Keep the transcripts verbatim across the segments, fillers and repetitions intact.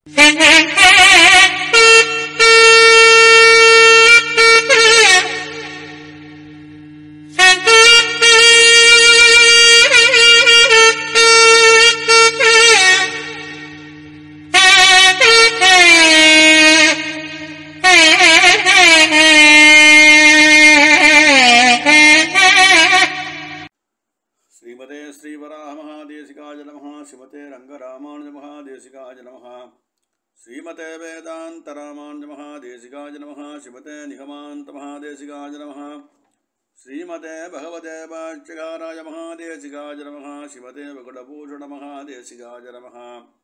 श्रीमते श्रीवराहमहादेशिकाय नमः। श्रीमते रंगरामानुजमहादेशिकाय नमः। श्रीमते वेदान्तरामानुजमहादेशिकाय नमः। श्रीमते निगमान्तमहादेशिकाय नमः। श्रीमते भगवते भाष्यकाराय महादेशिकाय नमः। श्रीमते वकुलभूषणमहादेशिकाय नमः।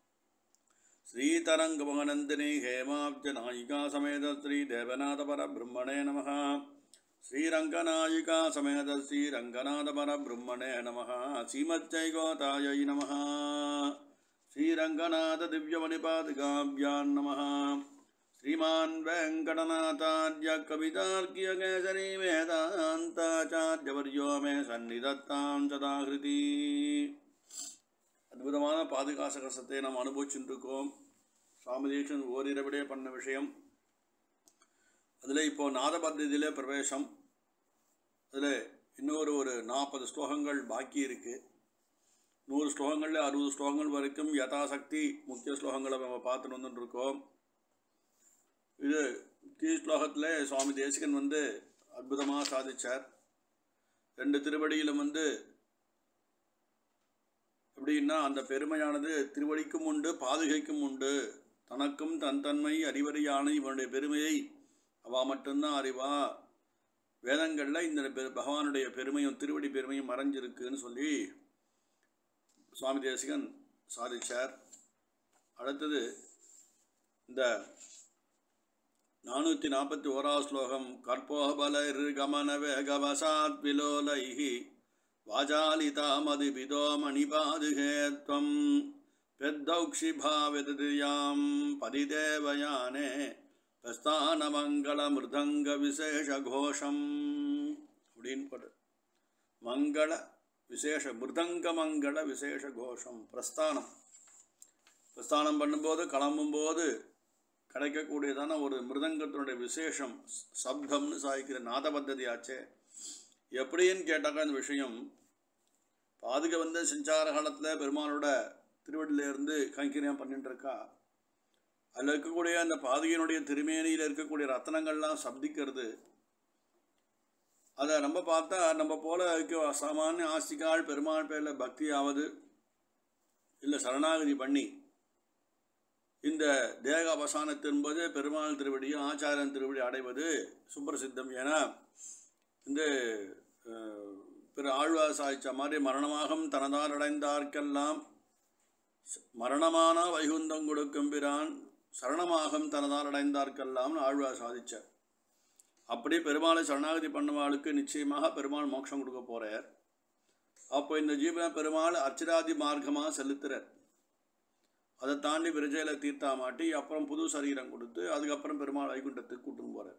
श्रीतरङ्गमहनन्दिनी हेमाब्जनायिका समेत श्रीदेवनाथपरब्रह्मणे नमः। श्रीरंगनायिका समेत श्रीरंगनाथपरब्रह्मणे नमः। श्रीमच्चैकोतायै नमः। श्रीरंगनाथ दिव्यमणिपादुकाभ्यां नमः। श्रीमान् वेङ्कटनाथार्य कवितार्कियकेसरी वेदान्ताचार्यवर्यो मे सन्निधत्तां सदाकृति. அற்புதமான பாதுகாசகசத்தை நாம் அனுபவிச்சுருக்கோம். சுவாமி தேசிகன் ஓரிரவிடே பண்ண விஷயம். அதில் இப்போது நாத பத்ததியிலே பிரவேசம். அதில் இன்னொரு ஒரு நாற்பது ஸ்லோகங்கள் பாக்கி இருக்குது. நூறு ஸ்லோகங்களில் அறுபது ஸ்லோகங்கள் வரைக்கும் யதாசக்தி முக்கிய ஸ்லோகங்களை நம்ம பார்த்துட்டு வந்துட்டுருக்கோம். இது கீழ் ஸ்லோகத்தில் சுவாமி தேசிகன் வந்து அற்புதமாக சாதித்தார். ரெண்டு திருவடியிலும் வந்து எப்படின்னா அந்த பெருமையானது திருவடிக்கும் உண்டு பாதுகைக்கும் உண்டு. தனக்கும் தன் தன்மை அறிவறியான இவனுடைய பெருமையை அவள் மட்டும்தான் அறிவா. வேதங்களில் இந்த பகவானுடைய பெருமையும் திருவடி பெருமையும் மறைஞ்சிருக்குன்னு சொல்லி சுவாமி தேசிகன் சாதிச்சார். அடுத்தது இந்த நானூற்றி நாற்பத்தி ஓராவது ஸ்லோகம். கற்போபலர் கமன வேகவசாத் விலோலைஹி வாஜாலிதாமதி பிதோ மணிபாதுகேத்வம் பெத்தௌக்ஷிபாவிதயாம் பதிதேவயானே பிரஸ்தான மங்கள மிருதங்க விசேஷ கோஷம் அப்படின்னு போடு. மங்கள விசேஷ மிருதங்க மங்கள விசேஷ கோஷம். பிரஸ்தானம் பிரஸ்தானம் பண்ணும்போது கிளம்பும்போது கிடைக்கக்கூடியதான ஒரு மிருதங்கத்தினுடைய விசேஷம் சப்தம்னு சாய்க்கிற நாத பத்ததி ஆச்சே. எப்படின்னு கேட்டாக்கா இந்த விஷயம் பாதுகை வந்து செஞ்சார காலத்தில் பெருமானோட திருவடியிலேருந்து கைங்கரியம் பண்ணிட்டு இருக்கா. அதில் இருக்கக்கூடிய அந்த பாதுகையினுடைய திருமேனியில் இருக்கக்கூடிய ரத்தனங்கள்லாம் சப்திக்கிறது. அதை நம்ம பார்த்தா நம்ம போல இருக்க சாமானிய ஆஸ்திகால் பெருமாள் பேரில் பக்தி ஆவது இல்லை சரணாகதி பண்ணி இந்த தேக அவசானத்து என்பது பெருமாள் திருவடியும் ஆச்சாரியன் திருவடி அடைவது சுப்பிரசித்தம். ஏன்னா இந்த பிற ஆழ்வார் சாய்ச்ச மாதிரி மரணமாகும் தனதார் அடைந்தார்க்கெல்லாம் மரணமான வைகுந்தம் கொடுக்கும் பிரான் சரணமாகம் தனதால் அடைந்தார்க்கெல்லாம் ஆழ்வார் சாதிச்சார். அப்படி பெருமாளை சரணாகதி பண்ணுவாளுக்கு நிச்சயமாக பெருமாள் மோட்சம் கொடுக்க போகிறார். அப்போ இந்த ஜீவன பெருமாள் அர்ச்சராதி மார்க்கமாக செலுத்துறார். அதை தாண்டி விரஜையில் தீர்த்தா மாட்டி அப்புறம் புது சரீரம் கொடுத்து அதுக்கப்புறம் பெருமாள் வைகுண்டத்துக்கு கூட்டுன்னு போகிறார்.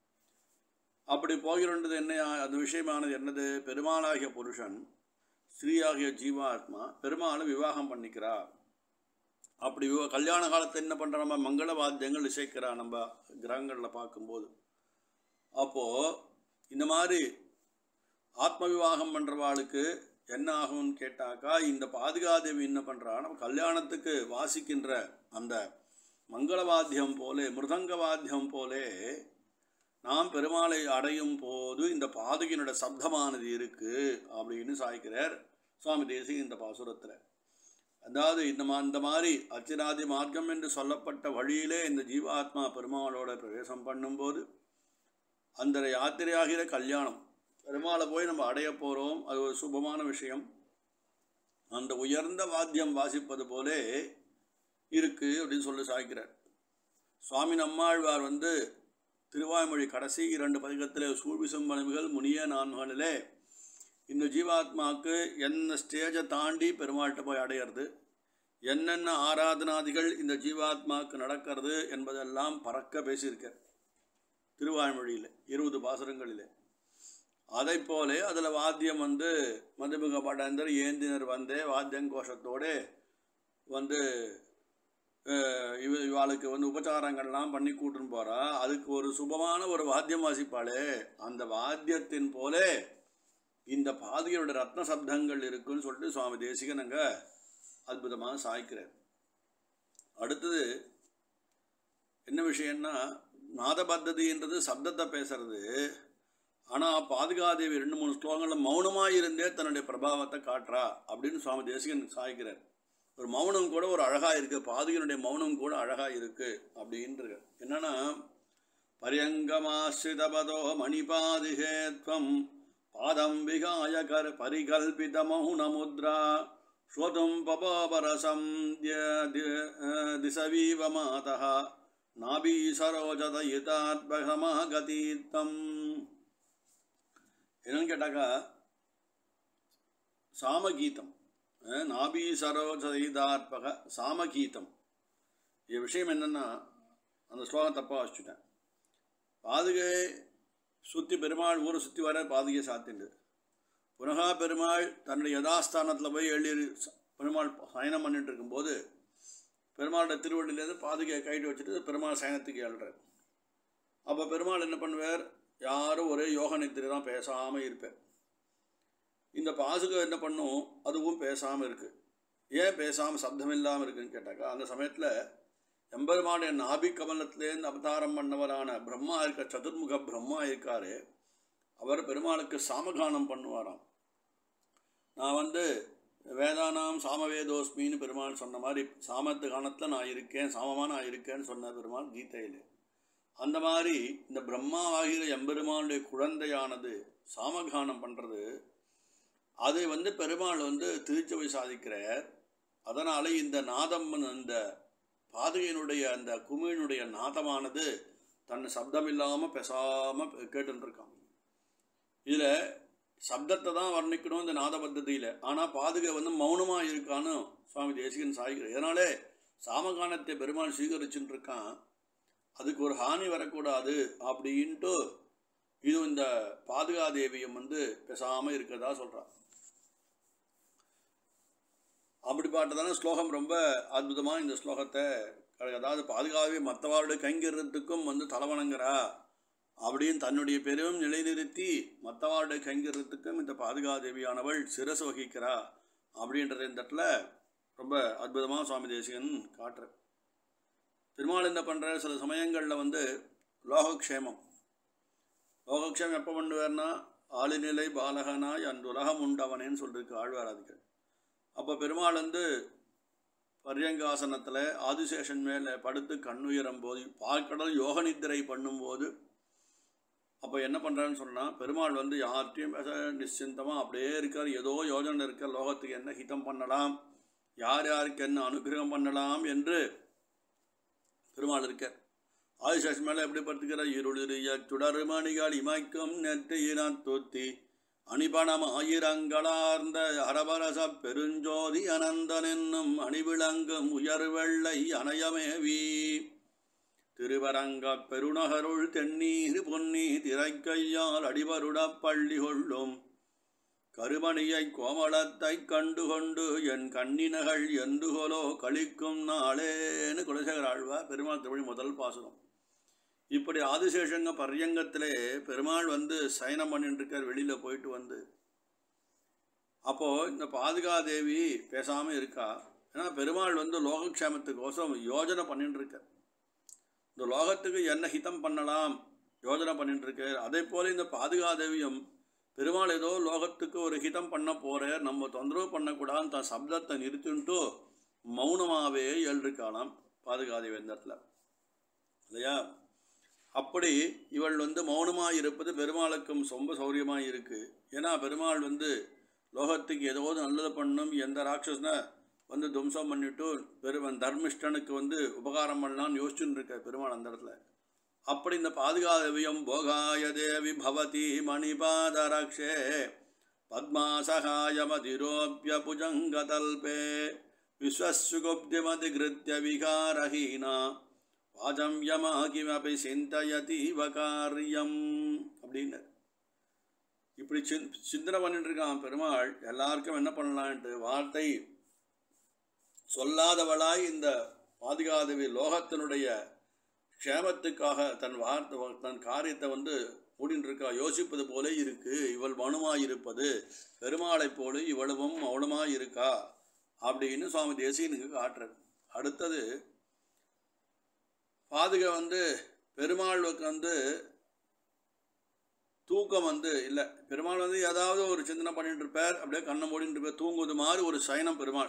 அப்படி போகிறோன்றது என்ன அந்த விஷயமானது என்னது? பெருமாளாகிய புருஷன் ஸ்ரீயாகிய ஜீவாத்மா பெருமாளை விவாகம் பண்ணிக்கிறார். அப்படி விவா கல்யாண காலத்தை என்ன பண்ணுற நம்ம மங்கள வாத்தியங்கள் இசைக்கிறா நம்ம கிரகங்களில் பார்க்கும்போது. அப்போது இந்த மாதிரி ஆத்ம விவாகம் பண்ணுறவாளுக்கு என்ன ஆகும்னு கேட்டாக்கா இந்த பாதுகாதேவி என்ன பண்ணுறா நம்ம கல்யாணத்துக்கு வாசிக்கின்ற அந்த மங்கள வாத்தியம் போலே மிருதங்க வாத்தியம் போலே நாம் பெருமாளை அடையும் போது இந்த பாதுகையினோட சப்தமானது இருக்குது அப்படின்னு சாய்க்கிறார் சுவாமி தேசிகன் இந்த பாசுரத்தில். அதாவது இந்த மா இந்த மாதிரி அர்ச்சனாதி மார்க்கம் என்று சொல்லப்பட்ட வழியிலே இந்த ஜீவாத்மா பெருமாளோட பிரவேசம் பண்ணும்போது அந்த யாத்திரையாகிற கல்யாணம் பெருமாளை போய் நம்ம அடைய போகிறோம். அது ஒரு சுபமான விஷயம். அந்த உயர்ந்த வாத்தியம் வாசிப்பது போலே இருக்குது அப்படின்னு சொல்லி சாய்க்கிறார். சுவாமி நம்மாழ்வார் வந்து திருவாய்மொழி கடைசி இரண்டு பதிகத்திலே சூழ்விசும் மனைவிகள் முனிய நான்களிலே இந்த ஜீவாத்மாவுக்கு என்ன ஸ்டேஜை தாண்டி பெருமாள்கிட்ட போய் அடையிறது, என்னென்ன ஆராதனாதிகள் இந்த ஜீவாத்மாவுக்கு நடக்கிறது என்பதெல்லாம் பறக்க பேசியிருக்கார் திருவாய்மொழியில் இருபது பாசுரங்களிலே. அதை போலே அதில் வாத்தியம் வந்து மதுமிக படந்தர் ஏந்தினர் வந்தே வாத்தியங்கோஷத்தோடு வந்து இவ இவாளுக்கு வந்து உபச்சாரங்கள்லாம் பண்ணி கூட்டுன்னு போகிறா. அதுக்கு ஒரு சுபமான ஒரு வாத்தியம் வாசிப்பாளே, அந்த வாத்தியத்தின் போலே இந்த பாதுகையோட ரத்ன சப்தங்கள் இருக்குன்னு சொல்லிட்டு சுவாமி தேசிகன் அங்கே அற்புதமாக சாய்க்கிறார். அடுத்தது என்ன விஷயம்னா, நாத பத்ததின்றது சப்தத்தை பேசுறது. ஆனால் பாதுகாதேவி ரெண்டு மூணு ஸ்லோகங்களில் மௌனமாக இருந்தே தன்னுடைய பிரபாவத்தை காட்டுறா அப்படின்னு சுவாமி தேசிகன் சாய்க்கிறார். ஒரு மௌனம் கூட ஒரு அழகாக இருக்குது, பாதுகையினுடைய மௌனம் கூட அழகாக இருக்குது அப்படின்றது. என்னன்னா, பரியங்கமாஸ்ரிதபதோ மணிபாதிகேத்வம் பாதம் விகாய கர் பரிகல்பித மௌனமுத்ரா ஸ்ரோதும் பபாபரசம் திசவீவ மாதா நாபி சரோஜதயிதாத்பகமாகதீர்த்தம். என்னன்னு கேட்டாக்கா, சாமகீதம், நாபி சரோஜதயிதாத்பக சாமகீதம். இது விஷயம் என்னென்னா, அந்த ஸ்லோகம் தப்பாக வச்சுட்டேன். பாதுகை சுற்றி பெருமாள் ஊரை சுற்றி வர பாதுகை சாத்திண்டு, புனகா பெருமாள் தன்னுடைய யதாஸ்தானத்தில் போய் எழுதி பெருமாள் சயனம் பண்ணிட்டு இருக்கும்போது பெருமாளோட திருவள்ளிலேருந்து பாதுகையை கைட்டு வச்சுட்டு பெருமாள் சயனத்துக்கு எழுறார். அப்போ பெருமாள் என்ன பண்ணுவார், யாரும் ஒரே யோக நித்திரை தான், பேசாமல் இருப்பார். இந்த பாதுகை என்ன பண்ணும், அதுவும் பேசாமல் இருக்குது. ஏன் பேசாமல் சப்தம் இல்லாமல் இருக்குதுன்னு கேட்டாக்கா, அந்த சமயத்தில் எம்பெருமானுடைய நாபி கமலத்திலேருந்து அவதாரம் பண்ணவரான பிரம்மா இருக்க, சதுர்முக பிரம்மா இருக்காரு, அவர் பெருமாளுக்கு சாமகானம் பண்ணுவாராம். நான் வந்து வேதானாம் சாமவேதோஸ்மின்னு பெருமாள் சொன்ன மாதிரி சாமத்து கானத்தில் நான் இருக்கேன், சாமமாக நான் இருக்கேன்னு சொன்ன பெருமாள் கீதையில். அந்த மாதிரி இந்த பிரம்மாவாகிற எம்பெருமானுடைய குழந்தையானது சாமகானம் பண்ணுறது, அது வந்து பெருமாள் வந்து திருச்சபை சாதிக்கிறார். அதனால் இந்த நாதம், இந்த பாதுகையினுடைய அந்த குமிழினுடைய நாதமானது தன் சப்தம் இல்லாமல் பேசாமல் கேட்டுருக்கான். இதில் சப்தத்தை தான் வர்ணிக்கணும் இந்த நாத பத்ததியில். ஆனால் பாதுகை வந்து மௌனமாக இருக்கான்னு சுவாமி தேசிகன் சாய்கிறார். இதனாலே சாமகானத்தை பெருமாள் ஸ்வீகரிச்சுட்டு இருக்கான், அதுக்கு ஒரு ஹானி வரக்கூடாது அப்படின்ட்டு இது இந்த பாதுகாதேவியம் வந்து பேசாமல் இருக்கிறதா சொல்கிறான். அப்படிப்பட்டதான ஸ்லோகம் ரொம்ப அற்புதமாக இந்த ஸ்லோகத்தை, அதாவது பாதுகாவே மற்றவாருடைய கைங்கரியத்துக்கும் வந்து தலைவணங்குறா அப்படின்னு தன்னுடைய பெரும் நிலைநிறுத்தி மற்றவாருடைய கைங்கரியத்துக்கும் இந்த பாதுகாதேவியானவள் சிரசு வகிக்கிறா அப்படின்றத இந்த இடத்துல ரொம்ப அற்புதமாக சுவாமி தேசிகன் காட்டுற. பெருமாள் என்ன பண்ணுற, சில சமயங்களில் வந்து லோகக்ஷேமம் லோகக்ஷேமம் எப்போ பண்ணுவார்னா, ஆளுநிலை பாலகனாய் அந்த உலகம் உண்டவனேன்னு சொல்லிருக்கு ஆழ்வாராதிகள். அப்போ பெருமாள் வந்து பரியங்காசனத்தில் ஆதிசேஷன் மேலே படுத்து கண்ணுயரும் போது, பார்க்கடல் யோக நித்திரை பண்ணும்போது அப்போ என்ன பண்ணுறான்னு சொன்னால், பெருமாள் வந்து யார்கிட்டையும் பேச நிশ্சிந்தமாக அப்படியே இருக்கார். ஏதோ யோஜனை இருக்க, லோகத்துக்கு என்ன ஹிதம் பண்ணலாம், யார் யாருக்கு என்ன அனுகிரகம் பண்ணலாம் என்று பெருமாள் இருக்கார். ஆதிசேஷன் மேலே எப்படி படுத்துக்கிறார், இருளிய சுடருமணிகள் இமைக்கும் நெற்றியின தொத்தி அணிபணம் ஆயிரங்களார்ந்த அரபரச பெருஞ்சோதி அனந்தன் என்னும் அணிவிளங்கும் உயர்வெள்ளை அணையமேவி திருவரங்க பெருநகருள் தென்னீர் பொன்னி திரைக்கையால் அடிவருட பள்ளி கொள்ளும் கருமணியை கோமளத்தை கண்டுகொண்டு என் கண்ணினகள் எந்துகொலோ கழிக்கும் நாளேன்னு குலசேகர ஆழ்வார் பெருமாள் திருவடி முதல் பாசுரம். இப்படி ஆதிசேஷங்க பர்யங்கத்திலே பெருமாள் வந்து சயனம் பண்ணிட்டு இருக்கார், வெளியில் போயிட்டு வந்து. அப்போது இந்த பாதுகாதேவி பேசாமல் இருக்கா. ஏன்னா பெருமாள் வந்து லோகக்ஷேமத்துக்கோசம் யோஜனை பண்ணிட்டு இருக்கார். இந்த லோகத்துக்கு என்ன ஹிதம் பண்ணலாம் யோஜனை பண்ணிட்டு இருக்கார். அதே போல் இந்த பாதுகாதேவியும் பெருமாள் ஏதோ லோகத்துக்கு ஒரு ஹிதம் பண்ண போகிறார், நம்ம தொந்தரவு பண்ணக்கூடாதுன்னு தன் சப்தத்தை நிறுத்தின்ட்டு மௌனமாகவே எழுதிருக்காளாம் பாதுகாதேவி இந்த இடத்துல இல்லையா. அப்படி இவள் வந்து மௌனமாக இருப்பது பெருமாளுக்கும் ரொம்ப சௌரியமாக இருக்குது. ஏன்னா பெருமாள் வந்து லோகத்துக்கு ஏதாவது நல்லது பண்ணணும், எந்த ராட்சசனை வந்து துவம்சம் பண்ணிவிட்டு பெருமன் தர்மிஷ்டனுக்கு வந்து உபகாரம் பண்ணலான்னு யோசிச்சுன்னு இருக்க பெருமாள் அந்த இடத்துல. அப்படி இந்த பாதுகாதேவியம் போகாய தேவி பவதி மணிபாதரக்ஷே பத்மாசகாயமதிரோப்ய புஜங்கதல்பே விஸ்வசுகுப்திமதி கிருத்திய விகாரஹீனா வாஜம் யமா கிமபி சிந்தயதீவ காரியம் அப்படின்னு இப்படி சிந் சிந்தனை பண்ணிட்டு இருக்கான் பெருமாள். எல்லாருக்கும் என்ன பண்ணலான்ட்டு வார்த்தை சொல்லாதவளாய் இந்த பாதுகாதேவி லோகத்தினுடைய க்ஷேமத்துக்காக தன் வார்த்தை தன் காரியத்தை வந்து மூடின்னு இருக்கா, யோசிப்பது போல இருக்கு. இவள் மௌனமாயிருப்பது பெருமாளை போல இவ்வளவும் மௌனமாக இருக்கா அப்படின்னு சுவாமி தேசிகனுக்கு காட்டுறது. அடுத்தது பாதுகா வந்து பெருமாளுக்கு வந்து தூக்கம் வந்து இல்லை. பெருமாள் வந்து ஏதாவது ஒரு சிந்தனை பண்ணிட்டு இருப்பார், அப்படியே கண்ணை மூடிட்டு இருப்பார், தூங்குவது மாதிரி ஒரு சயனம் பெருமாள்.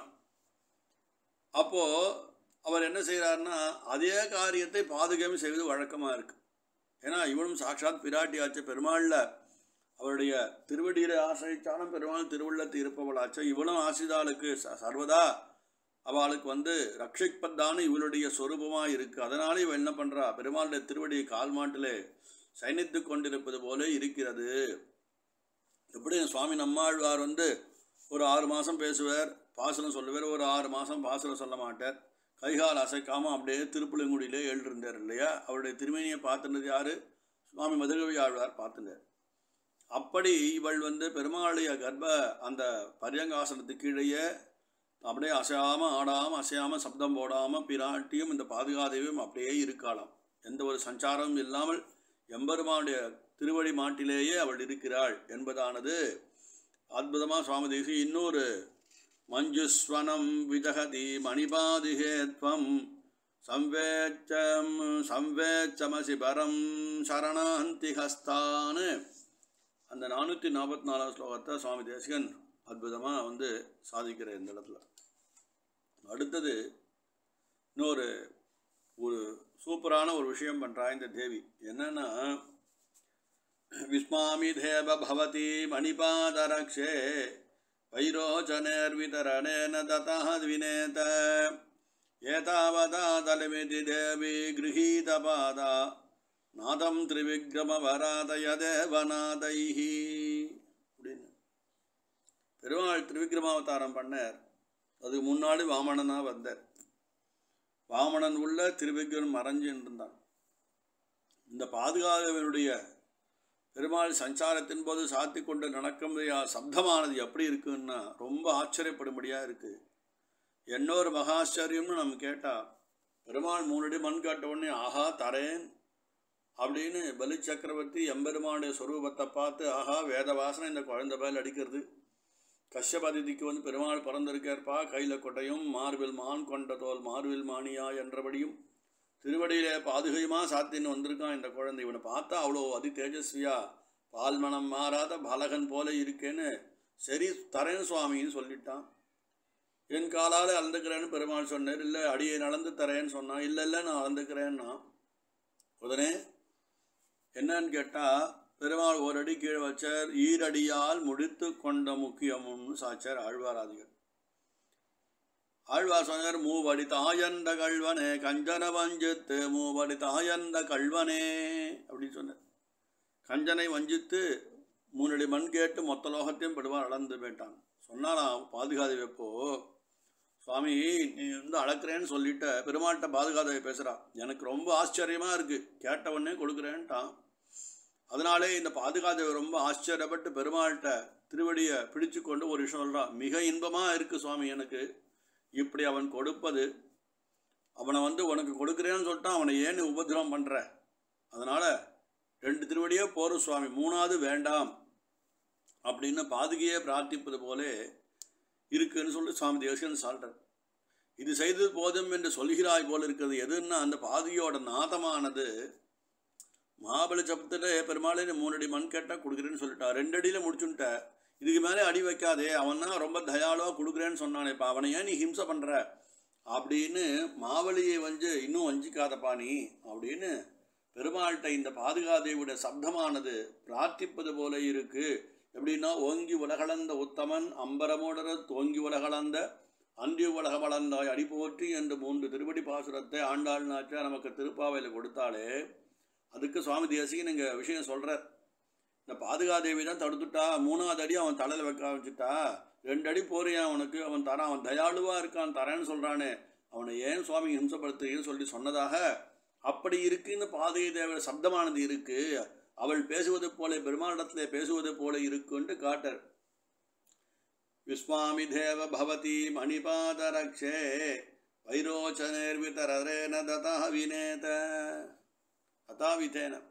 அப்போது அவர் என்ன செய்கிறாருன்னா அதே காரியத்தை பாதுகாப்பு செய்வது வழக்கமாக இருக்குது. ஏன்னா இவளும் சாட்சாத் பிராட்டியாச்சு, பெருமாளில் அவருடைய திருவடியை ஆசிரித்தாலும் பெருமாள் திருவுள்ளத்து இருப்பவளாச்சு. இவளும் ஆசிதாளுக்கு சர்வதா அவளுக்கு வந்து ரட்சிப்பதான இவளுடைய சொரூபமாக இருக்குது. அதனால இவள் என்ன பண்ணுறா, பெருமாளுடைய திருவடியை கால் மாட்டிலே சயனித்து கொண்டிருப்பது போல இருக்கிறது. எப்படி சுவாமி நம்மாழ்வார் வந்து ஒரு ஆறு மாதம் பேசுவார், பாசனம் சொல்லுவார், ஒரு ஆறு மாதம் பாசனம் சொல்ல மாட்டார், கைகால் அசைக்காமல் அப்படியே திருப்புலங்குடியிலே எழுந்திருந்தார் இல்லையா. அவருடைய திருமணியை பார்த்துனது யார், சுவாமி மதுரகவி ஆழ்வார் பார்த்துட்டார். அப்படி இவள் வந்து பெருமாளுடைய கர்ப்ப அந்த பரியங்காசனத்துக்கு கீழேயே அப்படியே அசையாமல் ஆடாமல் அசையாமல் சப்தம் போடாமல் பிராட்டியும் இந்த பாதுகாதேவியும் அப்படியே இருக்காளாம். எந்த ஒரு சஞ்சாரமும் இல்லாமல் எம்பெருமானுடைய திருவடி மாட்டிலேயே அவள் இருக்கிறாள் என்பதானது அற்புதமாக சுவாமி தேசி இன்னொரு மஞ்சுஸ்வனம் விஜகதி மணிபாதிகேத்வம் சம்வேச்சம் சம்வேச்சமசி பரம் சரணாந்தி ஹஸ்தான்னு அந்த நானூற்றி நாற்பத்தி நாலாவது ஸ்லோகத்தை சுவாமி தேசிகன் அற்புதமாக வந்து சாதிக்கிற இந்த இடத்துல. அடுத்தது இன்னொரு ஒரு சூப்பரான ஒரு விஷயம் பண்ணுறா இந்த தேவி. என்னன்னா விஸ்மாமி தேவ பவதி மணிபாதரக்ஷே வைரோச்சனேர்விதரணேன ததாத்வினேத ஏதாவதா தலமிதி தேவி கிருஹீதபாதா நாதம் திரிவிக்ரமவராதய தேவநாதைஹி அப்படின்னு பெருமாள் திரிவிக்ரமாவதாரம் பண்ணார். அதுக்கு முன்னாடி வாமனனாக வந்தார். வாமனன் உள்ள திருவிக்ரமன் மறைஞ்சு இருந்தான். இந்த பாதுகாவனுடைய பெருமாள் சஞ்சாரத்தின் போது சாத்தி கொண்டு நடக்கும் சப்தமானது எப்படி இருக்குன்னா ரொம்ப ஆச்சரியப்படும்படியாக இருக்குது. என்னொரு மகாச்சரியம்னு நம்ம கேட்டால் பெருமாள் மூணடி மண் காட்ட உடனே ஆஹா தரேன் அப்படின்னு பலி சக்கரவர்த்தி எம்பெருமானுடைய சொரூபத்தை பார்த்து ஆஹா வேத வாசனை இந்த குழந்தை பேல் அடிக்கிறது. கஷ்யபதிதிக்கு வந்து பெருமாள் பிறந்திருக்கார்ப்பா, கையில் கொட்டையும் மார்பில் மான் கொண்ட தோல் மார்பில் மானியா என்றபடியும் திருவடியிலே பாதுகையுமாக சாத்தின்னு வந்திருக்கான் இந்த குழந்தை. இவனை பார்த்தா அவ்வளோ அதி தேஜஸ்வியா பால்மணம் மாறாத பாலகன் போல இருக்கேன்னு சரி தரேன் சுவாமின்னு சொல்லிட்டான். என் காலால் அளந்துக்கிறேன்னு பெருமாள் சொன்னார். இல்லை அடியை நடந்து தரேன்னு சொன்னான். இல்லை இல்லை நான் அளந்துக்கிறேன்னா உடனே என்னன்னு கேட்டால் பெருமாள் ஒரு அடி கீழே வச்சார். ஈரடியால் முடித்து கொண்ட முக்கியமும்னு சாச்சார் ஆழ்வாராதிகள். ஆழ்வார் சொன்னார் மூவடி தாயந்த கல்வனே கஞ்சன வஞ்சித்து மூவடி தாயந்த கல்வனே அப்படின்னு சொன்னார். கஞ்சனை வஞ்சித்து மூணடி மண் கேட்டு மொத்த லோகத்தையும் பெருமாள் அளந்து போயிட்டான். சொன்னாலாம் பாதுகாதி வைப்போ சுவாமி நீ வந்து அளக்குறேன்னு சொல்லிட்ட பெருமாள்கிட்ட பாதுகாதவை பேசுகிறா. எனக்கு ரொம்ப ஆச்சரியமாக இருக்குது, கேட்ட உடனே கொடுக்குறேன்ட்டான். அதனாலே இந்த பாதுகாதவை ரொம்ப ஆச்சரியப்பட்டு பெருமாள்கிட்ட திருவடியை பிடிச்சு கொண்டு ஒரு விஷயம் சொல்கிறான். மிக இன்பமாக இருக்குது சுவாமி எனக்கு இப்படி அவன் கொடுப்பது. அவனை வந்து உனக்கு கொடுக்குறேன்னு சொல்லிட்டான், அவனை ஏன்னு உபதிரவம் பண்ணுற, அதனால் ரெண்டு திருவடியே போகிற சுவாமி, மூணாவது வேண்டாம் அப்படின்னு பாதுகையே பிரார்த்திப்பது போலே இருக்குன்னு சொல்லி சுவாமி தேசிகன் சொல்கிறார். இது செய்தது போதும் என்று சொல்கிறாய் போல் இருக்கிறது எதுன்னா அந்த பாதுகையோட நாதமானது மகாபலி சப்தத்தை பெருமாளே மூணடி மண் கேட்டால் கொடுக்குறேன்னு சொல்லிட்டா, ரெண்டு அடியில் முடிச்சுட்ட, இதுக்கு மேலே அடி வைக்காதே, அவன்னா ரொம்ப தயாளாக கொடுக்குறேன்னு சொன்னானே, இப்போ அவனை ஏன் நீ ஹிம்சை பண்ணுற அப்படின்னு மாவலியை வந்து இன்னும் வஞ்சிக்காதப்பா நீ அப்படின்னு பெருமாள்கிட்ட இந்த பாதுகாதேவியுடைய சப்தமானது பிரார்த்திப்பது போல இருக்குது. எப்படின்னா ஓங்கி உலகளந்த உத்தமன் அம்பரமோடர தோங்கி உலகளந்த அன்றி உலக வளர்ந்தாய் அடிபோற்றி என்று மூன்று திருவடி பாசுரத்தை ஆண்டாள் நாச்சா நமக்கு திருப்பாவையில் கொடுத்தாலே அதுக்கு சுவாமி தேசிகன் இங்கே விஷயம் சொல்கிறார். இந்த பாதுகாதேவி தான் தடுத்துட்டா, மூணாவது அடி அவன் தலையில் வைக்க ஆரம்பிச்சுட்டா, ரெண்டு அடி போறியான் அவனுக்கு, அவன் தரான், அவன் தயாளுவாக இருக்கான் தரேன்னு சொல்கிறானே, அவனை ஏன் சுவாமி ஹிம்சப்படுத்துன்னு சொல்லி சொன்னதாக அப்படி இருக்குன்னு பாதுகை தேவ சப்தமானது இருக்குது. அவள் பேசுவது போல பெருமாளிடத்தில் பேசுவது போல இருக்குன்ட்டு காட்டர். விஸ்வாமி தேவ பவதி மணிபாதரக்ஷே வைரோச்சனேர்விதரேன ததா வினேத அதாவிதேன.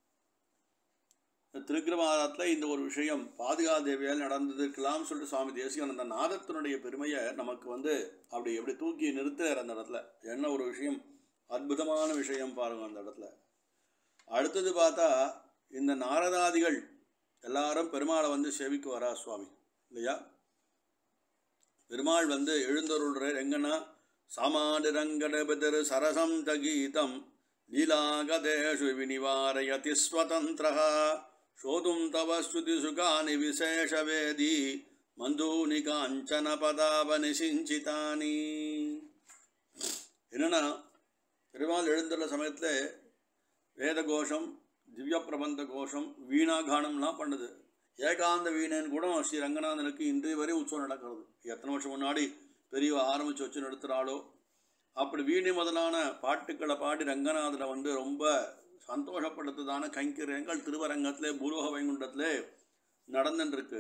திருக்கிரமாதத்தில் இந்த ஒரு விஷயம் பாதுகாதேவியால் நடந்ததுக்கெல்லாம் சொல்லிட்டு சுவாமி தேசிகன் அந்த நாதத்தினுடைய பெருமையை நமக்கு வந்து அப்படி எப்படி தூக்கி நிறுத்துறார் அந்த இடத்துல. என்ன ஒரு விஷயம், அற்புதமான விஷயம் பாருங்க அந்த இடத்துல. அடுத்தது பார்த்தா இந்த நாரதாதிகள் எல்லாரும் பெருமாளை வந்து சேவிக்கு வரா சுவாமி இல்லையா. பெருமாள் வந்து எழுந்தருள்றார் எங்கன்னா, சாமாடு ரங்கடபதிர் சரசம் தகீதம் லீலாகதேஷு விநிவாரயதி ஸ்வதந்திரஹ சோதும் தவ ஸ்ருதி சுகானி விசேஷவேதி மந்தூனி காஞ்சன பதாபனி சிஞ்சிதானி. என்னன்னா, பெருமாள் எழுந்துள்ள சமயத்தில் வேத கோஷம், திவ்ய பிரபந்த கோஷம், வீணாகானம்லாம் பண்ணுது. ஏகாந்த வீணன் கூட ஸ்ரீ ரங்கநாதனுக்கு இன்றைய வரை உற்சவம் நடக்கிறது. எத்தனை வருஷம் முன்னாடி பெரியவ ஆரம்பித்து வச்சு நடத்துகிறாளோ அப்படி வீணை முதலான பாட்டுக்களை பாடி ரங்கநாதனை வந்து ரொம்ப சந்தோஷப்படுத்துதான கைங்கரியங்கள் திருவரங்கத்திலே பூலோக வைகுண்டத்திலே நடந்துட்டுருக்கு.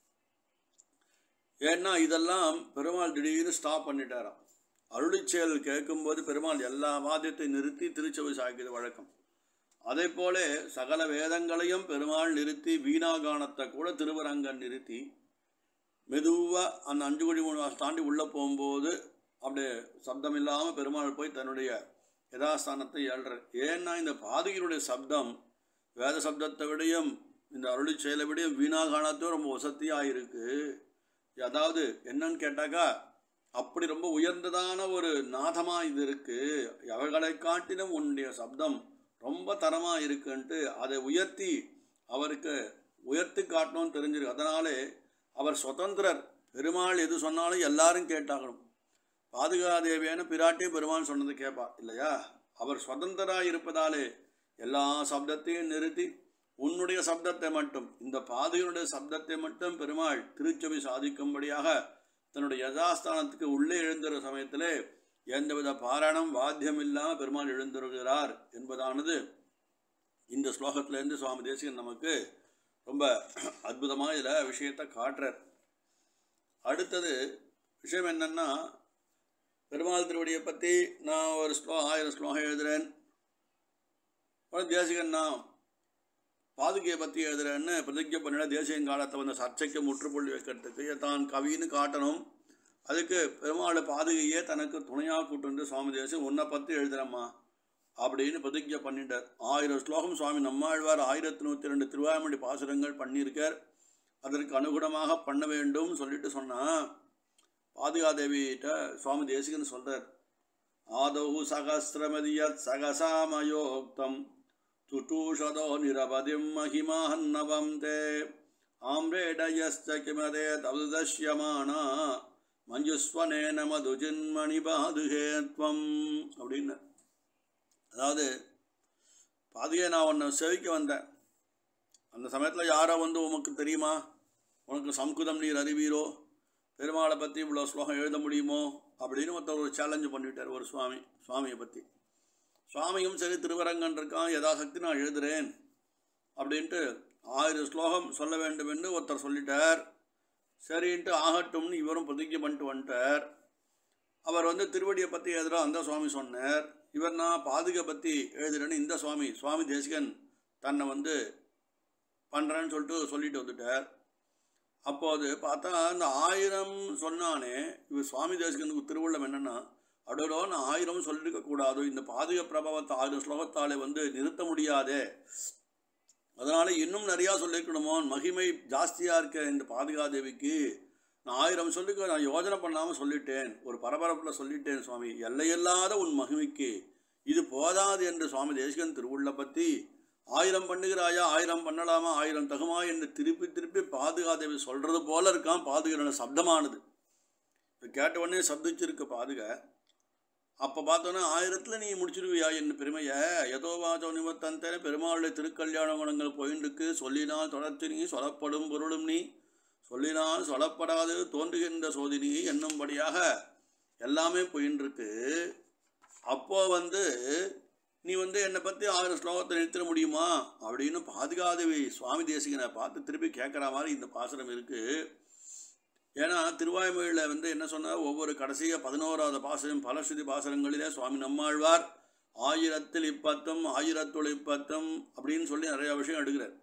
ஏன்னா இதெல்லாம் பெருமாள் திடீர்னு ஸ்டாப் பண்ணிட்டாராம். அருளிச்செயல் கேட்கும்போது பெருமாள் எல்லா வாத்தியத்தை நிறுத்தி திருச்செவி சாய்க்கிறது வழக்கம். அதே போல சகல வேதங்களையும் பெருமாள் நிறுத்தி வீணாகானத்தை கூட திருவரங்கன் நிறுத்தி மெதுவாக அந்த அஞ்சு கோடி மூணு மாதம் தாண்டி உள்ளே போகும்போது அப்படியே சப்தம் இல்லாமல் பெருமாள் போய் தன்னுடைய யதாஸ்தானத்தை ஏழ்றார். ஏன்னா இந்த பாதுகையினுடைய சப்தம் வேத சப்தத்தை விடையும் இந்த அருளி செயலை விடையும் வீணாகானத்தையும் ரொம்ப வசதியாக இருக்குது. அதாவது என்னன்னு கேட்டாக்கா அப்படி ரொம்ப உயர்ந்ததான ஒரு நாதமாக இது இருக்குது. அவர்களை காட்டிலும் உன்னுடைய சப்தம் ரொம்ப தரமாக இருக்குன்ட்டு அதை உயர்த்தி அவருக்கு உயர்த்தி காட்டணும்னு தெரிஞ்சிருக்கு. அதனாலே அவர் சுதந்திரர். பெருமாள் எது சொன்னாலும் எல்லாரும் கேட்டாகணும். பாதுகாதேவியான பிராட்டியும் பெருமாள் சொன்னது கேட்பா இல்லையா. அவர் சுதந்திராக இருப்பதாலே எல்லா சப்தத்தையும் நிறுத்தி உன்னுடைய சப்தத்தை மட்டும், இந்த பாதுகையுடைய சப்தத்தை மட்டும் பெருமாள் திருச்செவி சாதிக்கும்படியாக தன்னுடைய யதாஸ்தானத்துக்கு உள்ளே எழுந்துற சமயத்திலே எந்தவித பாராயணம் வாத்தியம் இல்லாமல் பெருமாள் எழுந்துருகிறார் என்பதானது இந்த ஸ்லோகத்திலேருந்து சுவாமி தேசிகன் நமக்கு ரொம்ப அற்புதமாக இதில் விஷயத்தை காட்டுறார். அடுத்தது விஷயம் என்னன்னா, பெருமாள் திருவடியை பற்றி நான் ஒரு ஸ்லோ ஆயிரம் ஸ்லோகம் எழுதுகிறேன், தேசிகன் நான் பாதுகையை பற்றி எழுதுகிறேன்னு பிரதிஜை பண்ணிட தேசிகன் காலத்தை வந்து சர்ச்சைக்கு முற்றுப்புள்ளி வைக்கிறதுக்கு தான் கவின்னு காட்டணும். அதுக்கு பெருமாள் பாதுகையே தனக்கு துணையாக கூட்டு சுவாமி தேசிகன் உன்னை பற்றி எழுதுகிறம்மா அப்படின்னு பிரதிஜை பண்ணிட்டார். ஆயிரம் ஸ்லோகம் சுவாமி நம்மாழ்வார் ஆயிரத்தி நூற்றி ரெண்டு திருவாய்மொழி பாசுரங்கள் பண்ணியிருக்கார். அதற்கு அனுகுணமாக பண்ண வேண்டும் சொல்லிட்டு சொன்னால் பாதுகாதேவிகிட்ட சுவாமி தேசிகன் சொல்கிறார், ஆதௌ சகசிரமதியத் சகசாமயோக்தம் துட்டூஷதோ நிரபதிம் மகிமாஹன்னவம் தே ஆம்ரேடயஸ்த கிமதே தவுதஷ்யமானா மஞ்சுஸ்வனேன மதுஜின்மணி பாதுகேத்வம் அப்படின்னு. அதாவது பாதுகை நான் உன்னை செவிக்க வந்தேன், அந்த சமயத்தில் யாரோ வந்து உமக்கு தெரியுமா, உனக்கு சம்ஸ்கிருதம் நீர் அறிவீரோ, பெருமாளை பற்றி இவ்வளோ ஸ்லோகம் எழுத முடியுமோ அப்படின்னு ஒருத்தர் ஒரு சேலஞ்சு பண்ணிவிட்டார் ஒரு சுவாமி சுவாமியை பற்றி. சுவாமியும் சரி திருவரங்கன் இருக்கான், யதாசக்தி நான் எழுதுகிறேன் அப்படின்ட்டு ஆயிரம் ஸ்லோகம் சொல்ல வேண்டும் என்று ஒருத்தர் சொல்லிட்டார். சரின்ட்டு ஆகட்டும்னு இவரும் பிரதிஜை பண்ணிட்டு வந்துட்டார். அவர் வந்து திருவடியை பற்றி எழுதுகிறா அந்த சுவாமி சொன்னார், இவர் நான் பாதுகை பற்றி எழுதுகிறேன்னு இந்த சுவாமி சுவாமி தேசிகன் தன்னை வந்து பண்ணுறேன்னு சொல்லிட்டு சொல்லிட்டு வந்துட்டார். அப்போது பார்த்தா அந்த ஆயிரம் சொன்னானே இவர் சுவாமி தேசிகனுக்கு திருவுள்ளம் என்னென்னா, அடோடோ நான் ஆயிரம் சொல்லியிருக்கக்கூடாது, இந்த பாதுகை பிரபாவத்தை ஆயிரம் ஸ்லோகத்தாலே வந்து நிறுத்த முடியாதே, அதனால் இன்னும் நிறையா சொல்லியிருக்கணுமோ, மகிமை ஜாஸ்தியாக இருக்க இந்த பாதுகாதேவிக்கு நான் ஆயிரம் சொல்லிக்க நான் யோஜனை பண்ணாமல் சொல்லிட்டேன், ஒரு பரபரப்பில் சொல்லிட்டேன் சுவாமி, எல்லையில்லாத உன் மகிமைக்கு இது போதாது என்று சுவாமி தேசிகன் திருவுள்ள பற்றி ஆயிரம் பண்ணுகிறாயா, ஆயிரம் பண்ணலாமா, ஆயிரம் தகுமா என்று திருப்பி திருப்பி பாதுகாதேவி சொல்கிறது போல இருக்கான் பாதுகையோட சப்தமானது. இப்போ கேட்ட உடனே சப்திச்சிருக்க பாதுகை. அப்போ பார்த்தோன்னா ஆயிரத்தில் நீ முடிச்சிருவியா என்ன பெருமையை, ஏதோ வாச்சோ நிமித்தந்தேன பெருமாளுடைய திருக்கல்யாண குணங்கள் போயின்ட்டுருக்கு, சொல்லினால் தொடர்ச்சி நீ சொல்லப்படும் பொருளும் நீ சொல்லினால் சொல்லப்படாது தோன்றுகின்ற சோதினி என்னும்படியாக எல்லாமே போயின்ட்டுருக்கு. அப்போ வந்து நீ வந்து என்னை பற்றி ஆயிரம் ஸ்லோகத்தை நிறுத்திட முடியுமா அப்படின்னு பாதுகாதேவி சுவாமி தேசிகனை பார்த்து திருப்பி கேட்குற மாதிரி இந்த பாசுரம் இருக்குது. ஏன்னா திருவாய்மொழியில் வந்து என்ன சொன்னால் ஒவ்வொரு கடைசியாக பதினோராவது பாசனம் பலஸ்ருதி பாசனங்களிலே சுவாமி நம்மாழ்வார் ஆயிரத்தில் இப்பத்தும் ஆயிரத்துள் இப்பத்தும் அப்படின்னு சொல்லி நிறையா விஷயம் எடுக்கிறார்.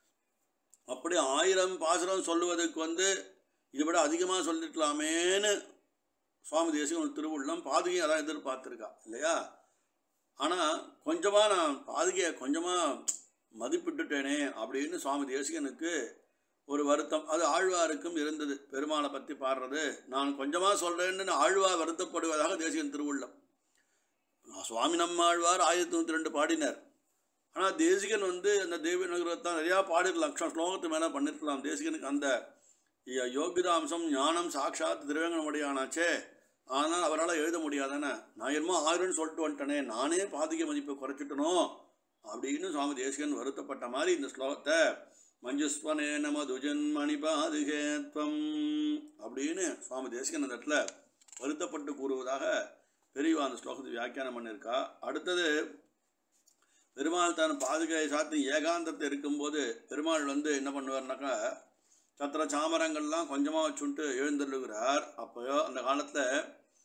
அப்படி ஆயிரம் பாசனம் சொல்லுவதற்கு வந்து இதை விட அதிகமாக சொல்லிருக்கலாமேன்னு சுவாமி தேசிகன் திருவுள்ளம் பாதுகையை அதான் எதிர்பார்த்துருக்கா இல்லையா. ஆனால் கொஞ்சமாக நான் பாதுகையை கொஞ்சமாக மதிப்பிட்டுட்டேனே அப்படின்னு சுவாமி தேசிகனுக்கு ஒரு வருத்தம். அது ஆழ்வாருக்கும் இருந்தது. பெருமாளை பற்றி பாடுறது நான் கொஞ்சமாக சொல்கிறேன்னு ஆழ்வார் வருத்தப்படுவதாக தேசிகன் திருவுள்ளம். சுவாமி நம்மாழ்வார் ஆயிரத்தி தொண்ணூற்றி ரெண்டு பாடினார். ஆனால் தேசிகன் வந்து அந்த தேவி நகரத்தான் நிறையா பாடிருக்கலாம், லட்சம் ஸ்லோகத்து மேலே பண்ணியிருக்கலாம். தேசிகனுக்கு அந்த யோகிதாம்சம் ஞானம் சாட்சாத் திருவேங்கடமுடையானாச்சே. ஆனால் அவரால் எழுத முடியாதானே. நான் என்னமோ ஆயிரம்னு சொல்லிட்டு வந்துட்டனே, நானே பாதிக்க மதிப்பை குறைச்சிட்டனோ அப்படின்னு சுவாமி தேசிகன் வருத்தப்பட்ட மாதிரி இந்த ஸ்லோகத்தை மஞ்சுஸ்வனே நம துஜன்மணி பாதுகேத்வம் அப்படின்னு சுவாமி தேசிகன் அந்த இடத்துல வருத்தப்பட்டு கூறுவதாக பெரியவா அந்த ஸ்லோகத்தை வியாக்கியானம் பண்ணியிருக்கா. அடுத்தது பெருமாள் தன் பாதுகை சாத்தி ஏகாந்தத்தை இருக்கும்போது பெருமாள் வந்து என்ன பண்ணுவார்னாக்கா சத்திர சாமரங்கள்லாம் கொஞ்சமாக வச்சுட்டு எழுந்தள்ளுகிறார். அப்போ அந்த காலத்தில்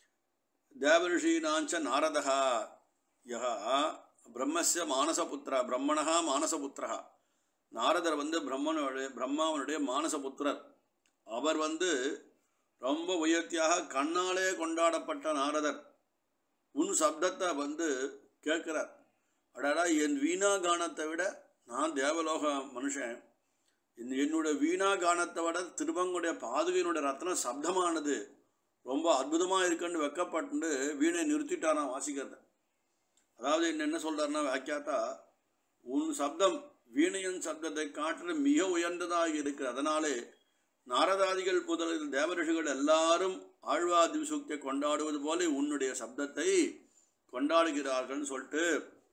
தேவரிஷீனாஞ்ச நாரதா யகா பிரம்மஸ்ய மானசபுத்திரா பிரம்மணா மானசபுத்திரா. நாரதர் வந்து பிரம்மனுடைய பிரம்மாவனுடைய மானசபுத்திரர். அவர் வந்து ரொம்ப உயர்த்தியாக கண்ணாலே கொண்டாடப்பட்ட நாரதர் உன் சப்தத்தை வந்து கேட்குறார். அடாடா, என் வீணா கானத்தை விட நான் தேவலோக மனுஷன், என்னுடைய வீணா கானத்தை விட திருமங்குடைய பாதுகையினுடைய ரத்ன சப்தமானது ரொம்ப அற்புதமாக இருக்குன்னு வெக்கப்பட்டு வீணை நிறுத்திட்டானா வாசிக்கிறத. அதாவது என்ன என்ன சொல்கிறாருன்னா வியாக்கியாத்தா, உன் சப்தம் வீணையின் சப்தத்தை காற்று மிக உயர்ந்ததாக இருக்குது. அதனாலே நாரதாதிகள் புதலில் தேவரிஷிகள் எல்லாரும் ஆழ்வார் திவ்சூக்தியை கொண்டாடுவது போல உன்னுடைய சப்தத்தை கொண்டாடுகிறார்கள்னு சொல்லிட்டு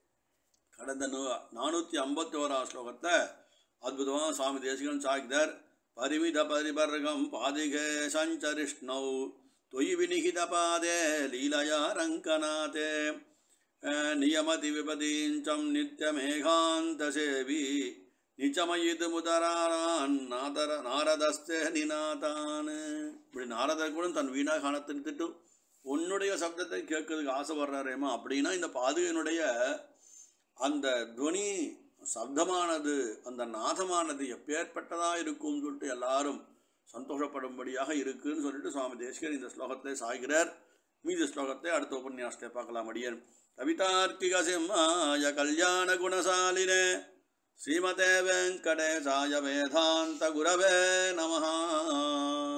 கடந்த நூ நானூற்றி ஐம்பத்தி ஓராம் ஸ்லோகத்தை அற்புதமாக சுவாமி தேசிகன் சாய்கிறார். பரிமித பரிபர்கம் பாதிகே சஞ்சரிஷ்ணௌ தொய் வினிகித பாதே லீலயா ரங்கநாதே நியமதி விபதீஞ்சம் நித்யமேகாந்த சேவி நிச்சமயிது முதரான் நாதர நாரதஸ்தே நிநாதான். இப்படி நாரதர் கூட தன் வீணா காணத்தை நிறுத்திட்டு உன்னுடைய சப்தத்தை கேட்கறதுக்கு ஆசைப்படுறாரேமா. அப்படின்னா இந்த பாதுகையினுடைய அந்த துவனி சப்தமானது அந்த நாதமானது எப்பேற்பட்டதாக இருக்கும்னு சொல்லிட்டு எல்லாரும் சந்தோஷப்படும்படியாக இருக்குன்னு சொல்லிட்டு சுவாமி தேசிகன் இந்த ஸ்லோகத்தை சாய்கிறார். மீதி ஸ்லோகத்தை அடுத்த உபன்யாசத்தை பார்க்கலாம். அடியன் கவிதார்க்கிக சிம்மாய கல்யாண குணசாலினே ஸ்ரீமதே வெங்கடேசாய வேதாந்த குரவே நமஹ.